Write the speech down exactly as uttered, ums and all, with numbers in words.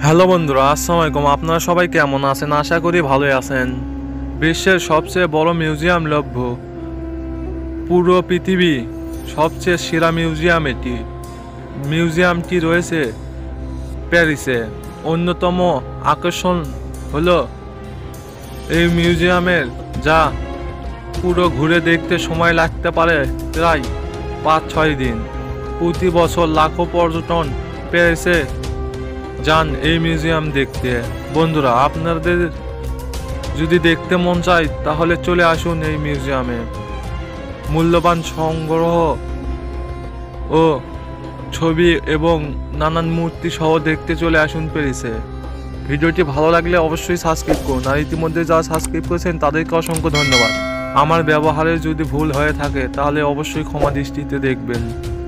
Hello বন্ধুরা, আসসালামু আলাইকুম। আপনারা সবাই কেমন আছেন? আশা করি ভালোই আছেন। বিশ্বের সবচেয়ে বড় মিউজিয়াম লভ্য পুরো পৃথিবী সবচেয়ে সেরা মিউজিয়াম এটি। মিউজিয়ামটি রয়েছে প্যারিসে। অন্যতম আকর্ষণ হলো এই মিউজিয়ামের যা পুরো ঘুরে দেখতে সময় লাগতে পারে প্রায় পাঁচ ছয় দিন। প্রতি বছর লাখো পর্যটন প্যারিসে যান এই মিউজিয়াম দেখতে। বন্ধুরা, আপনাদের যদি দেখতে মন চায় তাহলে চলে আসুন এই মিউজিয়ামে। মূল্যবান সংগ্রহ ও ছবি এবং নানান মূর্তি সহ দেখতে চলে আসুন প্যারিসে। ভিডিওটি ভালো লাগলে অবশ্যই সাবস্ক্রাইব করুন, আর ইতিমধ্যে যারা সাবস্ক্রাইব করেছেন তাদেরকে অসংখ্য ধন্যবাদ। আমার ব্যবহারে যদি ভুল হয়ে থাকে তাহলে অবশ্যই ক্ষমা দৃষ্টিতে দেখবেন।